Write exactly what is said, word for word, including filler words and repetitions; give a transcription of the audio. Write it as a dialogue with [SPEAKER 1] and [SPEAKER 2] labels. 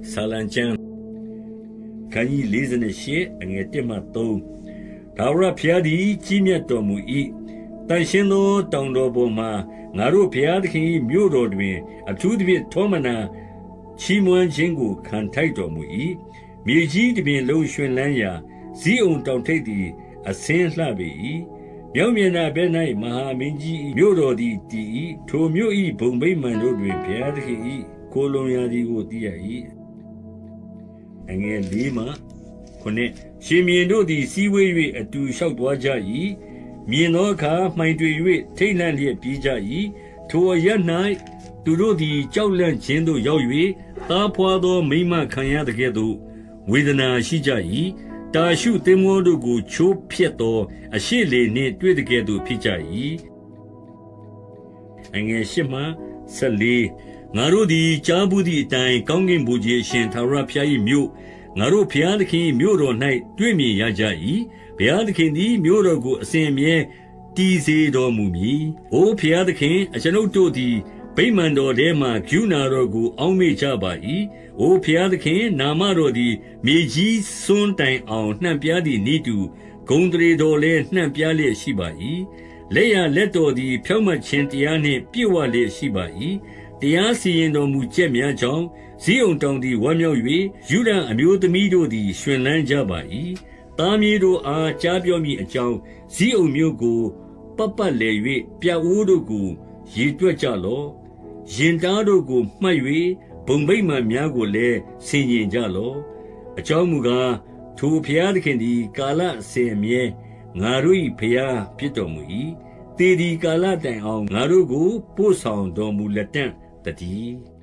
[SPEAKER 1] ဆာလံကျမ်းခန်းကြီးလေးရှစ်အငယ်တစ်မှသုံးထာဝရဘုရားသည်ကြီးမြတ်တော်မူ၏တန်ရှင်းသောတောင်တော်ပေါ်မှာငါတို့ဘုရားသခင်၏မြို့တော်တွင်အထူးသဖြင့်ထောမနာချီးမွမ်းခြင်းကိုခံထိုက်တော်မူ၏မြေကြီးတစ်ပြင်လုံးရွှင်လန်းရာဇီးအောင်တောင်ထိပ်သည်အဆင်းလှပေ၏မြောက်မျက်နှာဘက်၌မဟာမင်းကြီးမြို့တော်သည်တည်၏ထိုမြို့၏ဘုံဗိမာန်တို့တွင်ဘုရားသခင်၏ကိုယ်လုံးရာသည်ကိုသိရ၏အငယ်လေးမှခုနှစ်ရှင်မြင်းတို့သည်စီးဝေး၍အတူလျှောက်သွားကြ၏မြင်သောအခါမှိုင်တွေ၍ထိတ်လန့်လျက်ပြေးကြ၏ထိုအရပ်၌သူတို့သည်ကြောက်လန့်ခြင်းသို့ရောက်၍သားဖွာသောမိမခံရသကဲ့သို့ဝေဒနာရှိကြ၏တာရှုသင်္ဘောတို့ကိုချိုးဖျက်သောအရှိလေနှင့်တွေ့သကဲ့သို့ဖြစ်ကြ၏အငယ်ရှစ်မှဆယ်လေးငါတို့သည်ကြားဘူးသည့်အတိုင်းကောင်းကင်ဘုရားအရှင်ထာဝရဘုရား၏မြို့ငါတို့ဘုရားသခင်၏မြို့တော်၌တွေ့မြင်ရကြ၏ဘုရားသခင်သည်မြို့တော်ကိုအစဉ်အမြဲတည်စေတော်မူမည်။အိုဘုရားသခင်အကျွန်ုပ်တို့သည်ဗိမာန်တော်ထဲမှကရုဏာတော်ကိုအောက်မေ့ကြပါ၏။အိုဘုရားသခင်နာမတော်သည်မြေကြီးစွန်းတိုင်အောင်နှံ့ပြားသည့်နည်းတူဂုဏ်အသရေတော်လည်းနှံ့ပြားလျက်ရှိပါ၏။လက်ျာလက်တော်သည်ဖြောင့်မတ်ခြင်းတရားနှင့်ပြည့်ဝလျက်ရှိပါ၏။တရားစီရင်တော်မူချက်များကြောင့်ဇိအုန်တောင်သည်ဝမ်းမြောက်၍ယုဒအမျိုးသမီးတို့သည်ရွှင်လန်းကြပါ၏။သားမြေတို့အားကြားပြောမည်အကြောင်းဇိအုန်မြို့ကိုပတ်ပတ်လည်၍ပြအိုးတို့ကိုရေတွက်ကြလော့။ရင်တားတို့ကိုမှတ်၍ဘုံဗိမာန်များကိုလည်းဆင်ញင်ကြလော့။အကြောင်းမူကားထိုဘုရားသခင်သည်ကာလအစဉ်အမြဲငါတို့၏ဘုရားဖြစ်တော်မူ၏။သေသည်ကာလတိုင်အောင်ငါတို့ကိုပို့ဆောင်တော်မူလက်တံ့တည်း